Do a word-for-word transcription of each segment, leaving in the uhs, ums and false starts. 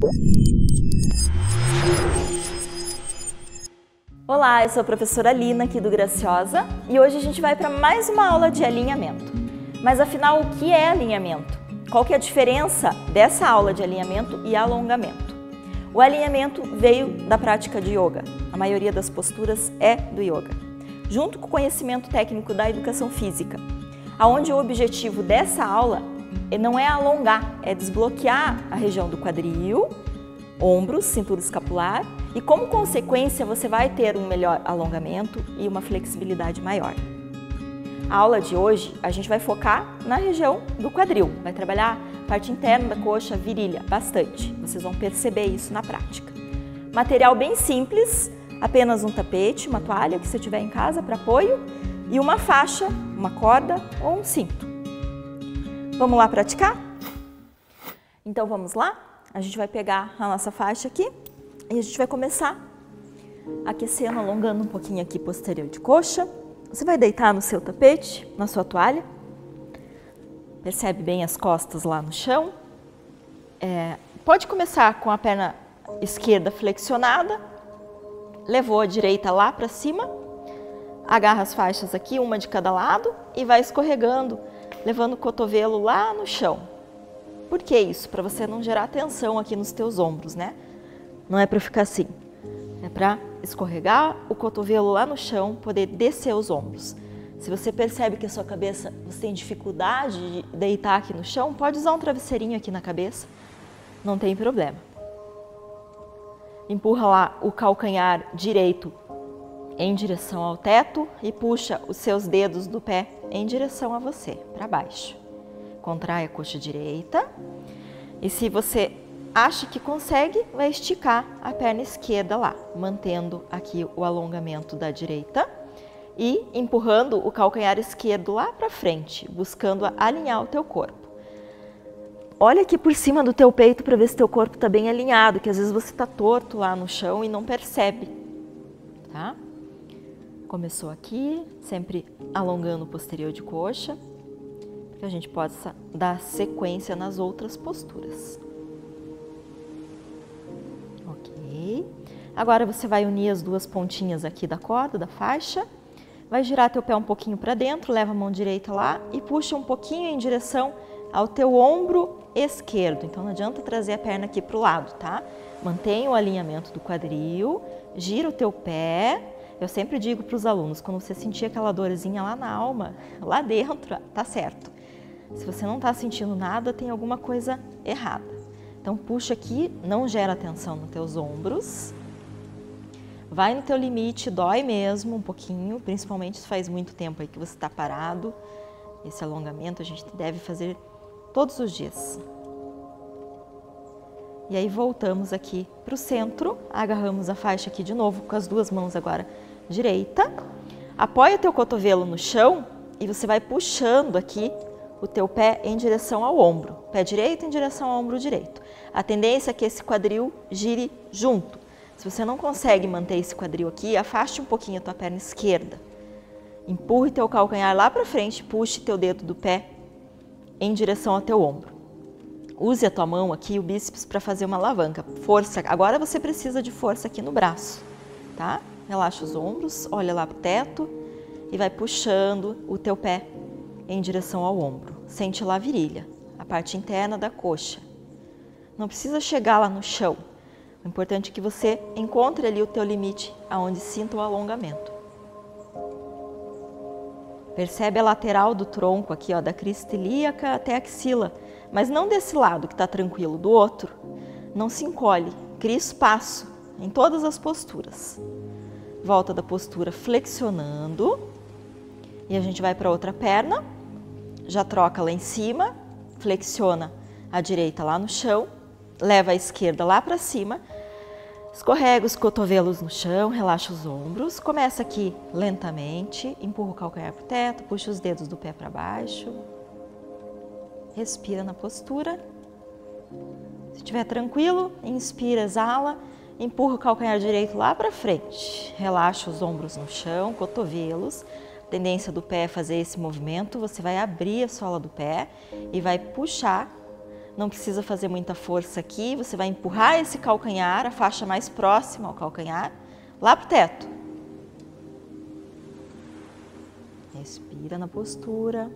Olá, eu sou a professora Lina aqui do Graciosa e hoje a gente vai para mais uma aula de alinhamento. Mas afinal, o que é alinhamento? Qual que é a diferença dessa aula de alinhamento e alongamento? O alinhamento veio da prática de yoga. A maioria das posturas é do yoga, junto com o conhecimento técnico da educação física, onde o objetivo dessa aula não é alongar, é desbloquear a região do quadril, ombros, cintura escapular e, como consequência, você vai ter um melhor alongamento e uma flexibilidade maior. A aula de hoje a gente vai focar na região do quadril, vai trabalhar a parte interna da coxa, virilha, bastante. Vocês vão perceber isso na prática. Material bem simples, apenas um tapete, uma toalha que você tiver em casa para apoio e uma faixa, uma corda ou um cinto. Vamos lá praticar? Então vamos lá? A gente vai pegar a nossa faixa aqui e a gente vai começar aquecendo, alongando um pouquinho aqui posterior de coxa. Você vai deitar no seu tapete, na sua toalha. Percebe bem as costas lá no chão. É, pode começar com a perna esquerda flexionada. Levou a direita lá para cima. Agarra as faixas aqui, uma de cada lado e vai escorregando, levando o cotovelo lá no chão. Por que isso? Para você não gerar tensão aqui nos teus ombros, né? Não é para ficar assim. É para escorregar o cotovelo lá no chão, poder descer os ombros. Se você percebe que a sua cabeça, você tem dificuldade de deitar aqui no chão, pode usar um travesseirinho aqui na cabeça, não tem problema. Empurra lá o calcanhar direito em direção ao teto e puxa os seus dedos do pé em direção a você, para baixo. Contrai a coxa direita e, se você acha que consegue, vai esticar a perna esquerda lá, mantendo aqui o alongamento da direita e empurrando o calcanhar esquerdo lá para frente, buscando alinhar o teu corpo. Olha aqui por cima do teu peito para ver se teu corpo está bem alinhado, que às vezes você está torto lá no chão e não percebe, tá? Começou aqui, sempre alongando o posterior de coxa, para que a gente possa dar sequência nas outras posturas. Ok. Agora você vai unir as duas pontinhas aqui da corda, da faixa, vai girar teu pé um pouquinho para dentro, leva a mão direita lá e puxa um pouquinho em direção ao teu ombro esquerdo. Então não adianta trazer a perna aqui para o lado, tá? Mantenha o alinhamento do quadril, gira o teu pé. Eu sempre digo para os alunos, quando você sentir aquela dorzinha lá na alma, lá dentro, tá certo. Se você não está sentindo nada, tem alguma coisa errada. Então puxa aqui, não gera tensão nos teus ombros. Vai no teu limite, dói mesmo um pouquinho, principalmente se faz muito tempo aí que você está parado. Esse alongamento a gente deve fazer todos os dias. E aí voltamos aqui para o centro, agarramos a faixa aqui de novo com as duas mãos agora direita. Apoia teu cotovelo no chão e você vai puxando aqui o teu pé em direção ao ombro. Pé direito em direção ao ombro direito. A tendência é que esse quadril gire junto. Se você não consegue manter esse quadril aqui, afaste um pouquinho a tua perna esquerda. Empurre teu calcanhar lá para frente, puxe teu dedo do pé em direção ao teu ombro. Use a tua mão aqui, o bíceps, para fazer uma alavanca. Força. Agora você precisa de força aqui no braço, tá? Relaxa os ombros, olha lá pro teto e vai puxando o teu pé em direção ao ombro. Sente lá a virilha, a parte interna da coxa. Não precisa chegar lá no chão. O importante é que você encontre ali o teu limite, aonde sinta o alongamento. Percebe a lateral do tronco aqui, ó, da crista ilíaca até a axila, mas não desse lado que está tranquilo, do outro. Não se encolhe, cria espaço em todas as posturas. Volta da postura flexionando e a gente vai para outra perna. Já troca lá em cima, flexiona a direita lá no chão, leva a esquerda lá para cima, escorrega os cotovelos no chão, relaxa os ombros, começa aqui lentamente, empurra o calcanhar para o teto, puxa os dedos do pé para baixo, respira na postura. Se estiver tranquilo, inspira, exala, empurra o calcanhar direito lá para frente, relaxa os ombros no chão, cotovelos. A tendência do pé é fazer esse movimento, você vai abrir a sola do pé e vai puxar Não precisa fazer muita força aqui, você vai empurrar esse calcanhar, a faixa mais próxima ao calcanhar, lá pro teto. Respira na postura.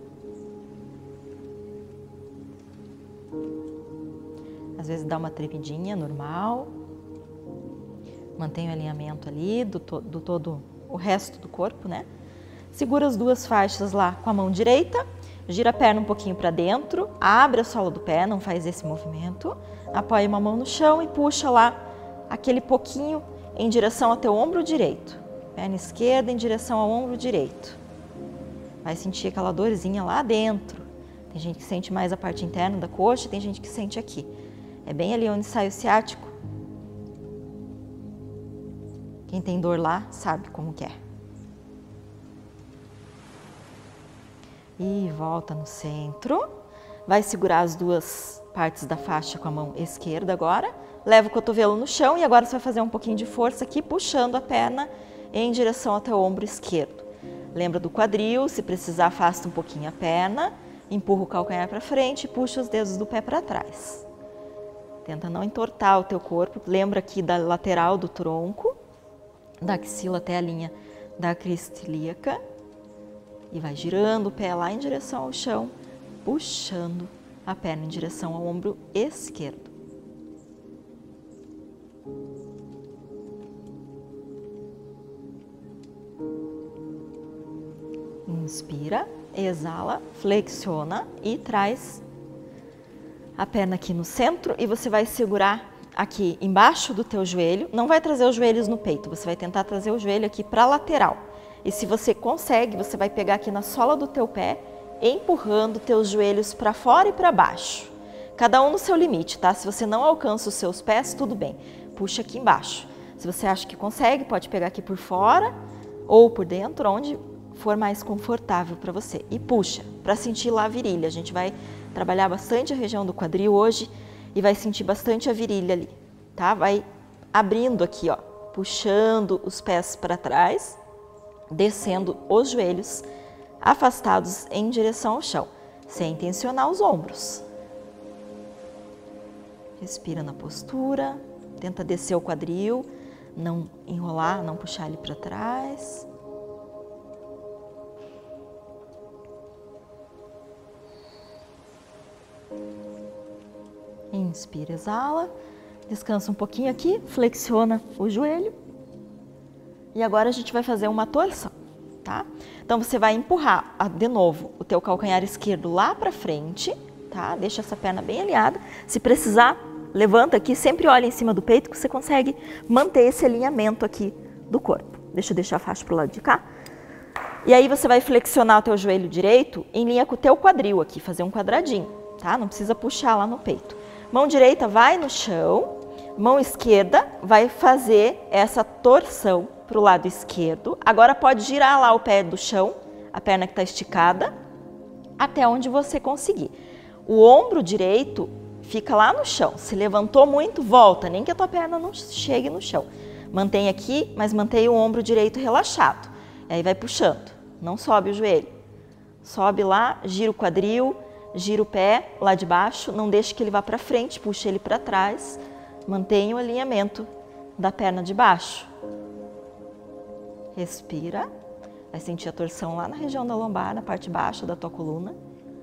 Às vezes dá uma tremidinha, normal. Mantém o alinhamento ali do, to do todo o resto do corpo, né? Segura as duas faixas lá com a mão direita, gira a perna um pouquinho para dentro, abre a sola do pé, não faz esse movimento, apoia uma mão no chão e puxa lá aquele pouquinho em direção ao teu ombro direito. Perna esquerda em direção ao ombro direito. Vai sentir aquela dorzinha lá dentro. Tem gente que sente mais a parte interna da coxa, tem gente que sente aqui. É bem ali onde sai o ciático. Quem tem dor lá sabe como que é. E volta no centro. Vai segurar as duas partes da faixa com a mão esquerda agora. Leva o cotovelo no chão e agora você vai fazer um pouquinho de força aqui, puxando a perna em direção ao teu ombro esquerdo. Lembra do quadril, se precisar afasta um pouquinho a perna, empurra o calcanhar para frente e puxa os dedos do pé para trás. Tenta não entortar o teu corpo, lembra aqui da lateral do tronco, da axila até a linha da crista ilíaca. E vai girando o pé lá em direção ao chão, puxando a perna em direção ao ombro esquerdo. Inspira, exala, flexiona e traz a perna aqui no centro e você vai segurar aqui embaixo do teu joelho. Não vai trazer os joelhos no peito, você vai tentar trazer o joelho aqui para a lateral. E se você consegue, você vai pegar aqui na sola do teu pé, empurrando teus joelhos para fora e para baixo. Cada um no seu limite, tá? Se você não alcança os seus pés, tudo bem. Puxa aqui embaixo. Se você acha que consegue, pode pegar aqui por fora ou por dentro, onde for mais confortável para você. E puxa, para sentir lá a virilha. A gente vai trabalhar bastante a região do quadril hoje e vai sentir bastante a virilha ali, tá? Vai abrindo aqui, ó, puxando os pés para trás, descendo os joelhos afastados em direção ao chão, sem tensionar os ombros. Respira na postura, tenta descer o quadril, não enrolar, não puxar ele para trás. Inspira, exala, descansa um pouquinho aqui, flexiona o joelho. E agora a gente vai fazer uma torção, tá? Então você vai empurrar de novo o teu calcanhar esquerdo lá para frente, tá? Deixa essa perna bem alinhada. Se precisar, levanta aqui, sempre olha em cima do peito que você consegue manter esse alinhamento aqui do corpo. Deixa eu deixar a faixa pro lado de cá. E aí você vai flexionar o teu joelho direito em linha com o teu quadril aqui, fazer um quadradinho, tá? Não precisa puxar lá no peito. Mão direita vai no chão, mão esquerda vai fazer essa torção para o lado esquerdo. Agora pode girar lá o pé do chão, a perna que está esticada, até onde você conseguir. O ombro direito fica lá no chão. Se levantou muito, volta, nem que a tua perna não chegue no chão. Mantém aqui, mas mantém o ombro direito relaxado. E aí vai puxando, não sobe o joelho. Sobe lá, gira o quadril, gira o pé lá de baixo, não deixe que ele vá para frente, puxa ele para trás. Mantenha o alinhamento da perna de baixo. Respira, vai sentir a torção lá na região da lombar, na parte baixa da tua coluna.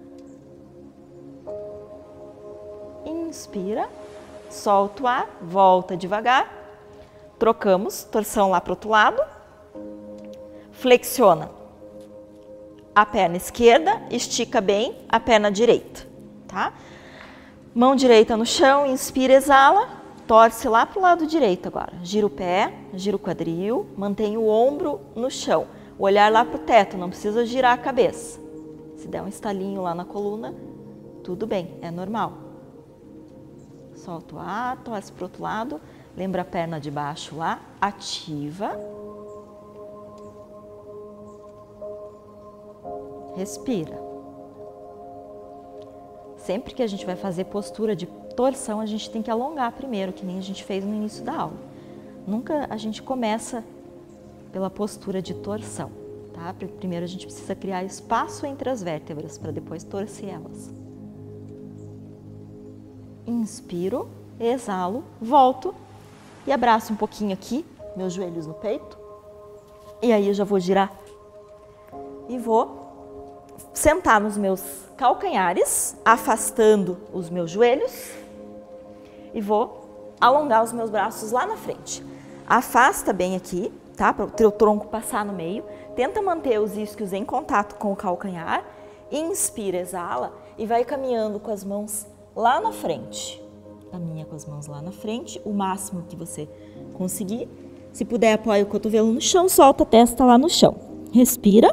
Inspira, solta o ar, volta devagar. Trocamos, torção lá para o outro lado. Flexiona a perna esquerda, estica bem a perna direita, tá? Mão direita no chão, inspira, exala, torce lá para o lado direito agora. Gira o pé, gira o quadril, mantém o ombro no chão. O olhar lá para o teto, não precisa girar a cabeça. Se der um estalinho lá na coluna, tudo bem, é normal. Solta o ar, torce para o outro lado, lembra a perna de baixo lá, ativa. Respira. Sempre que a gente vai fazer postura de torção, a gente tem que alongar primeiro, que nem a gente fez no início da aula. Nunca a gente começa pela postura de torção, tá? Primeiro a gente precisa criar espaço entre as vértebras para depois torcer elas. inspiro, exalo, volto e abraço um pouquinho aqui, meus joelhos no peito. E aí eu já vou girar e vou sentar nos meus calcanhares, afastando os meus joelhos e vou alongar os meus braços lá na frente. Afasta bem aqui, tá? Para o teu tronco passar no meio. Tenta manter os isquios em contato com o calcanhar. Inspira, exala e vai caminhando com as mãos lá na frente. Caminha com as mãos lá na frente, o máximo que você conseguir. Se puder, apoia o cotovelo no chão, solta a testa lá no chão. Respira.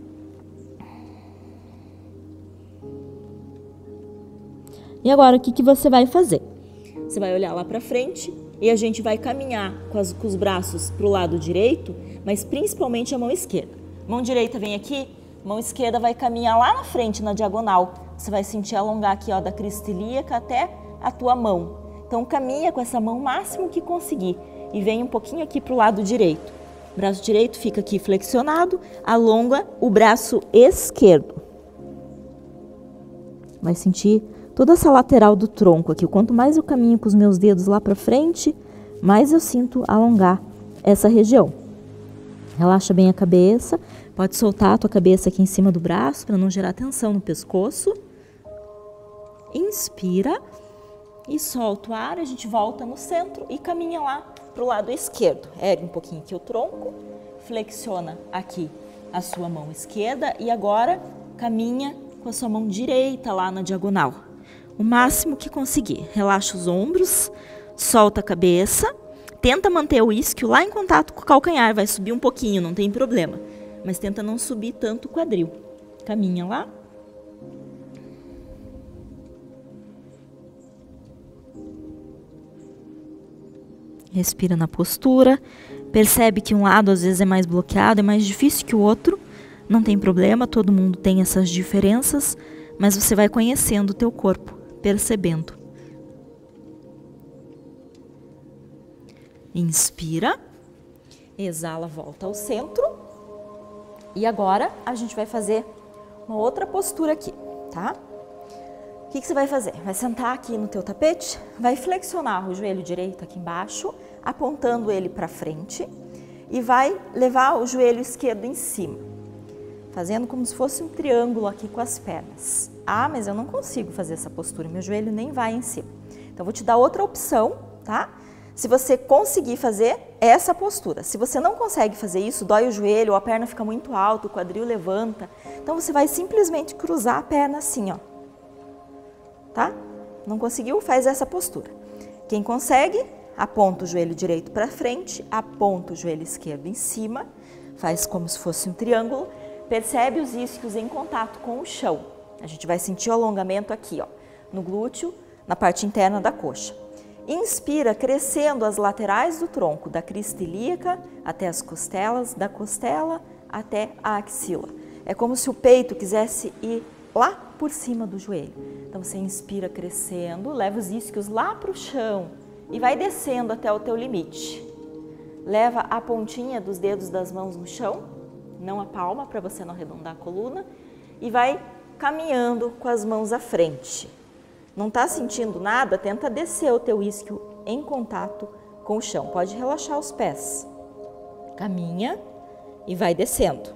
E agora, o que, que você vai fazer? Você vai olhar lá para frente e a gente vai caminhar com, as, com os braços para o lado direito, mas principalmente a mão esquerda. Mão direita vem aqui, mão esquerda vai caminhar lá na frente, na diagonal. Você vai sentir alongar aqui, ó, da crista ilíaca até a tua mão. Então, caminha com essa mão o máximo que conseguir e vem um pouquinho aqui para o lado direito. O braço direito fica aqui flexionado, alonga o braço esquerdo. Vai sentir toda essa lateral do tronco aqui. Quanto mais eu caminho com os meus dedos lá para frente, mais eu sinto alongar essa região. Relaxa bem a cabeça. Pode soltar a tua cabeça aqui em cima do braço para não gerar tensão no pescoço. Inspira e solta o ar. A gente volta no centro e caminha lá para o lado esquerdo. Ergue um pouquinho aqui o tronco. Flexiona aqui a sua mão esquerda e agora caminha com a sua mão direita lá na diagonal. O máximo que conseguir. Relaxa os ombros, solta a cabeça, tenta manter o isquio lá em contato com o calcanhar, vai subir um pouquinho, não tem problema, mas tenta não subir tanto o quadril. Caminha lá. Respira na postura, percebe que um lado às vezes é mais bloqueado, é mais difícil que o outro, não tem problema, todo mundo tem essas diferenças, mas você vai conhecendo o teu corpo, percebendo. Inspira, exala, volta ao centro. E agora a gente vai fazer uma outra postura aqui, tá? O que, que você vai fazer? Vai sentar aqui no teu tapete, vai flexionar o joelho direito aqui embaixo, apontando ele para frente e vai levar o joelho esquerdo em cima, fazendo como se fosse um triângulo aqui com as pernas. Ah, mas eu não consigo fazer essa postura, meu joelho nem vai em cima. Então, vou te dar outra opção, tá? Se você conseguir fazer essa postura. Se você não consegue fazer isso, dói o joelho, ou a perna fica muito alta, o quadril levanta. Então, você vai simplesmente cruzar a perna assim, ó. Tá? Não conseguiu? Faz essa postura. Quem consegue, aponta o joelho direito para frente, aponta o joelho esquerdo em cima, faz como se fosse um triângulo. Percebe os isquios em contato com o chão. A gente vai sentir o alongamento aqui, ó, no glúteo, na parte interna da coxa. Inspira, crescendo as laterais do tronco, da crista ilíaca até as costelas, da costela até a axila. É como se o peito quisesse ir lá por cima do joelho. Então, você inspira crescendo, leva os isquios lá para o chão e vai descendo até o teu limite. Leva a pontinha dos dedos das mãos no chão, não a palma, para você não arredondar a coluna, e vai caminhando com as mãos à frente. Não está sentindo nada? Tenta descer o teu isquio em contato com o chão. Pode relaxar os pés. Caminha e vai descendo.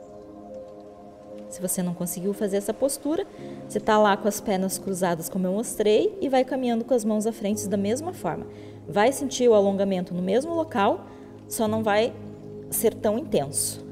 Se você não conseguiu fazer essa postura, você está lá com as pernas cruzadas como eu mostrei e vai caminhando com as mãos à frente da mesma forma. Vai sentir o alongamento no mesmo local, só não vai ser tão intenso.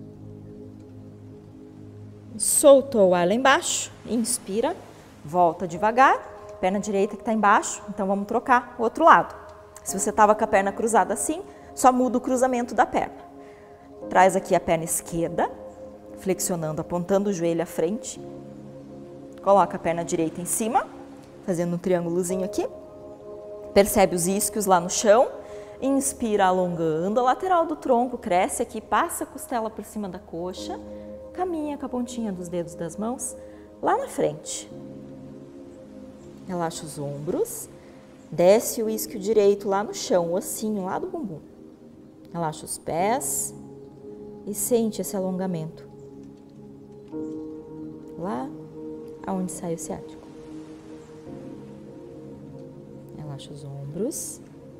Soltou o ar lá embaixo, inspira, volta devagar, perna direita que está embaixo, então vamos trocar o outro lado. Se você estava com a perna cruzada assim, só muda o cruzamento da perna. Traz aqui a perna esquerda, flexionando, apontando o joelho à frente. Coloca a perna direita em cima, fazendo um triângulozinho aqui. Percebe os isquios lá no chão. Inspira, alongando a lateral do tronco, cresce aqui, passa a costela por cima da coxa. Caminha com a pontinha dos dedos das mãos lá na frente. Relaxa os ombros. Desce o isquio direito lá no chão, o ossinho lá do bumbum. Relaxa os pés e sente esse alongamento. Lá aonde sai o ciático. Relaxa os ombros.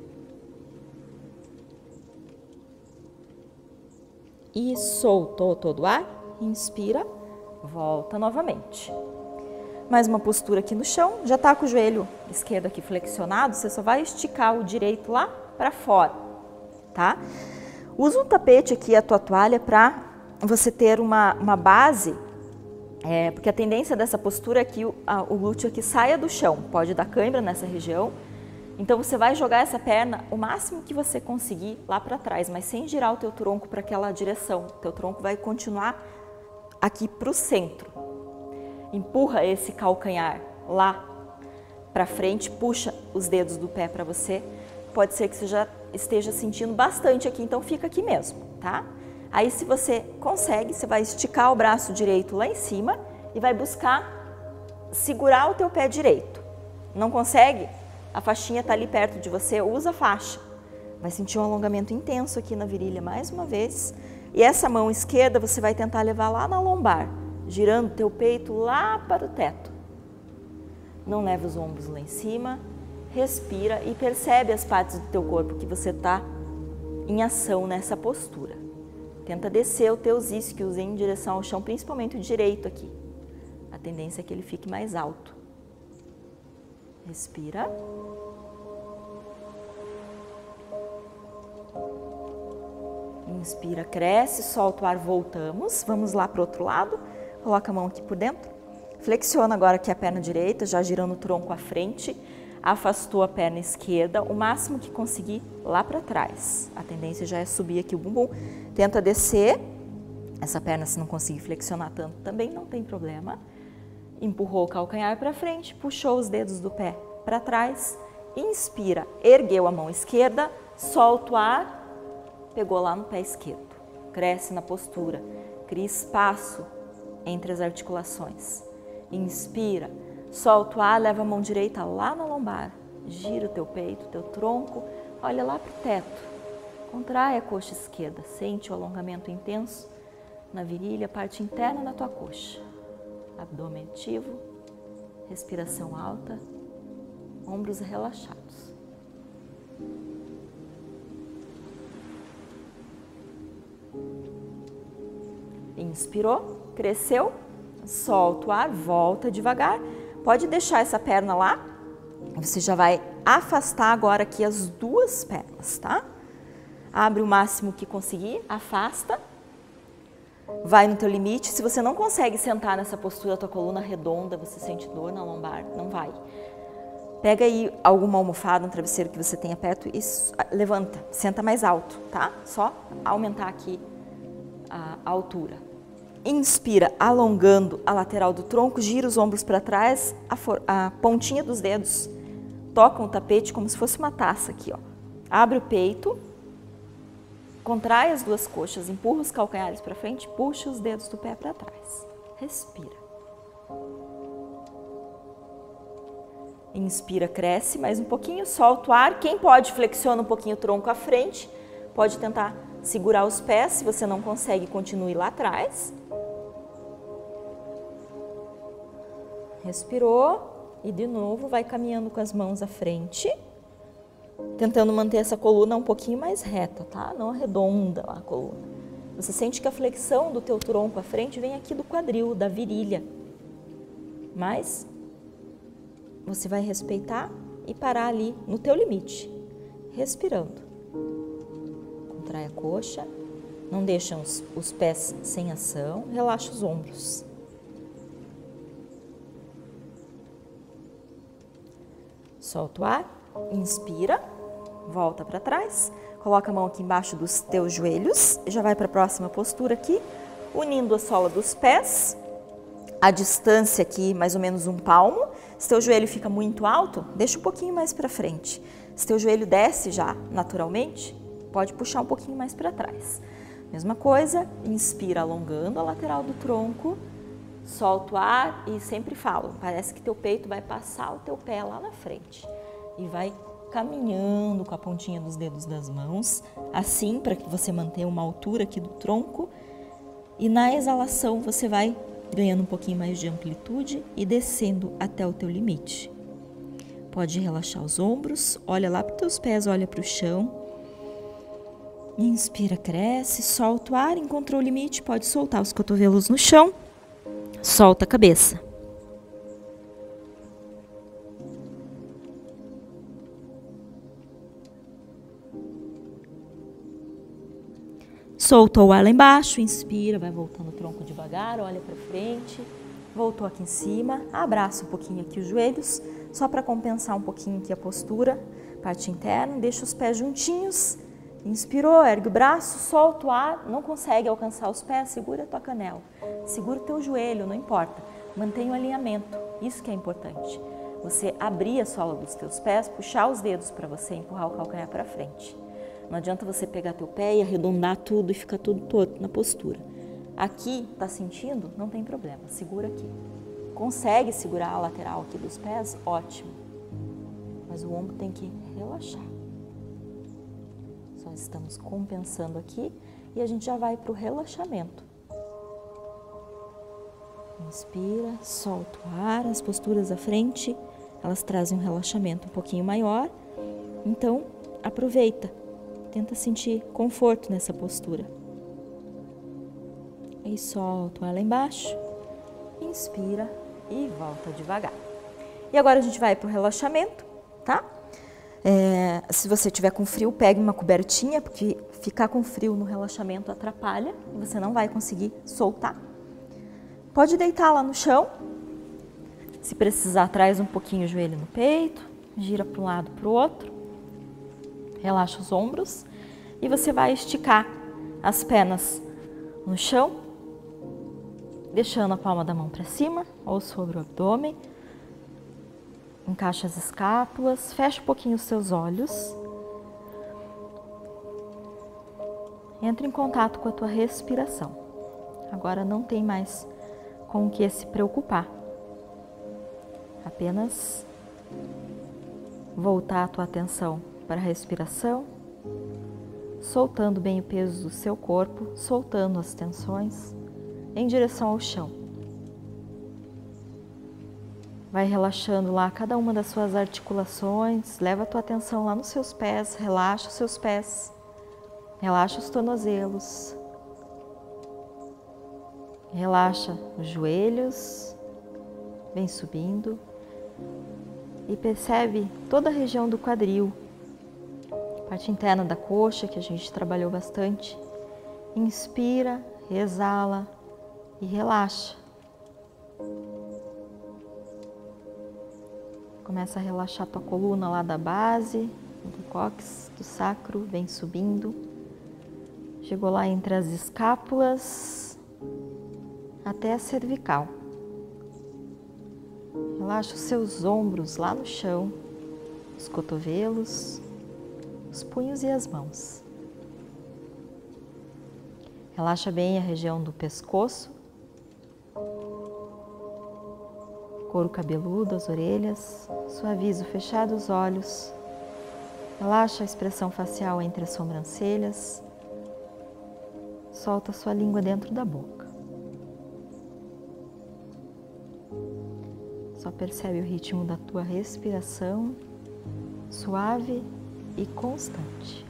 E soltou todo o ar. Inspira, volta novamente. Mais uma postura aqui no chão. Já tá com o joelho esquerdo aqui flexionado, você só vai esticar o direito lá para fora, tá? Usa um tapete aqui, a tua toalha, para você ter uma, uma base, é, porque a tendência dessa postura é que o, a, o glúteo aqui saia do chão, pode dar cãibra nessa região. Então você vai jogar essa perna o máximo que você conseguir lá para trás, mas sem girar o teu tronco para aquela direção. O teu tronco vai continuar aqui para o centro. Empurra esse calcanhar lá para frente, puxa os dedos do pé para você. Pode ser que você já esteja sentindo bastante aqui, então fica aqui mesmo, tá? Aí se você consegue, você vai esticar o braço direito lá em cima e vai buscar segurar o teu pé direito. Não consegue? A faixinha está ali perto de você, usa a faixa. Vai sentir um alongamento intenso aqui na virilha mais uma vez. E essa mão esquerda você vai tentar levar lá na lombar, girando teu peito lá para o teto. Não leva os ombros lá em cima, respira e percebe as partes do teu corpo que você está em ação nessa postura. Tenta descer os teus isquios em direção ao chão, principalmente o direito aqui. A tendência é que ele fique mais alto. Respira. Inspira, cresce, solta o ar, voltamos. Vamos lá para o outro lado. Coloca a mão aqui por dentro. Flexiona agora aqui a perna direita, já girando o tronco à frente. Afastou a perna esquerda, o máximo que conseguir lá para trás. A tendência já é subir aqui o bumbum. Tenta descer. Essa perna, se não conseguir flexionar tanto, também não tem problema. Empurrou o calcanhar para frente, puxou os dedos do pé para trás. Inspira, ergueu a mão esquerda, solta o ar, pegou lá no pé esquerdo. Cresce na postura, cria espaço entre as articulações. Inspira, solta o ar, leva a mão direita lá na lombar. Gira o teu peito, teu tronco, olha lá para o teto. Contrai a coxa esquerda, sente o alongamento intenso na virilha, parte interna da tua coxa. Abdômen ativo, respiração alta, ombros relaxados. Inspirou, cresceu, solta o ar, volta devagar. Pode deixar essa perna lá, você já vai afastar agora aqui as duas pernas, tá? Abre o máximo que conseguir, afasta. Vai no teu limite. Se você não consegue sentar nessa postura, tua coluna redonda, você sente dor na lombar, não vai. Pega aí alguma almofada, um travesseiro que você tenha perto e levanta, senta mais alto, tá? Só aumentar aqui a altura. Inspira, alongando a lateral do tronco, gira os ombros para trás, a, for, a pontinha dos dedos tocam o tapete como se fosse uma taça aqui, ó. Abre o peito. Contrai as duas coxas, empurra os calcanhares para frente, puxa os dedos do pé para trás. Respira. Inspira, cresce mais um pouquinho, solta o ar. Quem pode, flexiona um pouquinho o tronco à frente. Pode tentar segurar os pés, se você não consegue, continue lá atrás. Respirou e de novo vai caminhando com as mãos à frente. Tentando manter essa coluna um pouquinho mais reta, tá? Não arredonda a coluna. Você sente que a flexão do teu tronco à frente vem aqui do quadril, da virilha. Mas você vai respeitar e parar ali no teu limite. Respirando. Contrai a coxa. Não deixa os, os pés sem ação. Relaxa os ombros. Solta o ar. Inspira, volta para trás, coloca a mão aqui embaixo dos teus joelhos, já vai para a próxima postura aqui, unindo a sola dos pés, a distância aqui mais ou menos um palmo. Se teu joelho fica muito alto, deixa um pouquinho mais para frente. Se teu joelho desce já naturalmente, pode puxar um pouquinho mais para trás. Mesma coisa, inspira alongando a lateral do tronco, solta o ar e sempre falo, parece que teu peito vai passar o teu pé lá na frente. E vai caminhando com a pontinha dos dedos das mãos, assim para que você mantenha uma altura aqui do tronco. E na exalação você vai ganhando um pouquinho mais de amplitude e descendo até o teu limite. Pode relaxar os ombros, olha lá para os teus pés, olha para o chão. Inspira, cresce, solta o ar, encontrou o limite, pode soltar os cotovelos no chão, solta a cabeça. Soltou o ar lá embaixo, inspira, vai voltando o tronco devagar, olha para frente, voltou aqui em cima, abraça um pouquinho aqui os joelhos, só para compensar um pouquinho aqui a postura, parte interna, deixa os pés juntinhos, inspirou, ergue o braço, solta o ar, não consegue alcançar os pés, segura a tua canela, segura o teu joelho, não importa, mantenha o alinhamento, isso que é importante, você abrir a sola dos teus pés, puxar os dedos para você empurrar o calcanhar para frente. Não adianta você pegar teu pé e arredondar tudo e ficar tudo torto na postura. Aqui, tá sentindo? Não tem problema, segura aqui. Consegue segurar a lateral aqui dos pés? Ótimo. Mas o ombro tem que relaxar. Só estamos compensando aqui e a gente já vai para o relaxamento. Inspira, solta o ar, as posturas à frente, elas trazem um relaxamento um pouquinho maior. Então, aproveita. Tenta sentir conforto nessa postura. E solta o ar lá embaixo. Inspira e volta devagar. E agora a gente vai para o relaxamento, tá? É, se você tiver com frio, pegue uma cobertinha, porque ficar com frio no relaxamento atrapalha. Você não vai conseguir soltar. Pode deitar lá no chão. Se precisar, traz um pouquinho o joelho no peito. Gira para um lado, para o outro. Relaxa os ombros e você vai esticar as pernas no chão, deixando a palma da mão para cima ou sobre o abdômen. Encaixa as escápulas, fecha um pouquinho os seus olhos. Entra em contato com a tua respiração. Agora não tem mais com o que se preocupar. Apenas voltar a tua atenção para a respiração, soltando bem o peso do seu corpo, soltando as tensões em direção ao chão. Vai relaxando lá cada uma das suas articulações, leva a tua atenção lá nos seus pés, relaxa os seus pés, relaxa os tornozelos, relaxa os joelhos, vem subindo e percebe toda a região do quadril, parte interna da coxa, que a gente trabalhou bastante. Inspira, exala e relaxa. Começa a relaxar tua coluna lá da base, do cóccix, do sacro, vem subindo. Chegou lá entre as escápulas até a cervical. Relaxa os seus ombros lá no chão, os cotovelos, os punhos e as mãos. Relaxa bem a região do pescoço, couro cabeludo, as orelhas, suaviza o fechar dos olhos. Relaxa a expressão facial entre as sobrancelhas. Solta a sua língua dentro da boca. Só percebe o ritmo da tua respiração, suave e constante.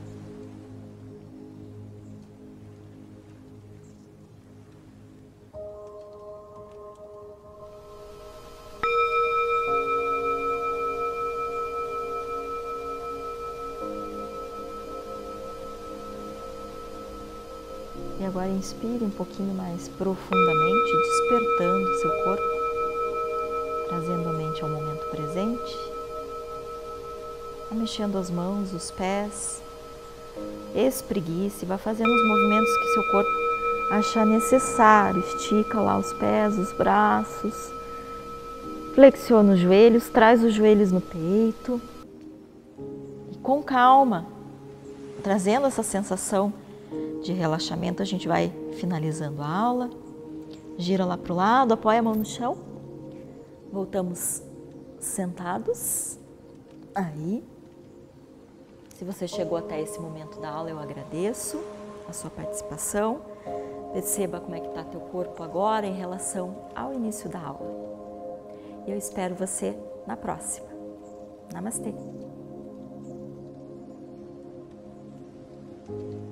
E agora inspire um pouquinho mais profundamente, despertando o seu corpo, trazendo a mente ao momento presente. Mexendo as mãos, os pés, espreguice, vai fazendo os movimentos que seu corpo achar necessário. Estica lá os pés, os braços, flexiona os joelhos, traz os joelhos no peito e com calma, trazendo essa sensação de relaxamento, a gente vai finalizando a aula. Gira lá para o lado, apoia a mão no chão, voltamos sentados, aí. Se você chegou até esse momento da aula, eu agradeço a sua participação. Perceba como é que está teu corpo agora em relação ao início da aula. E eu espero você na próxima. Namastê!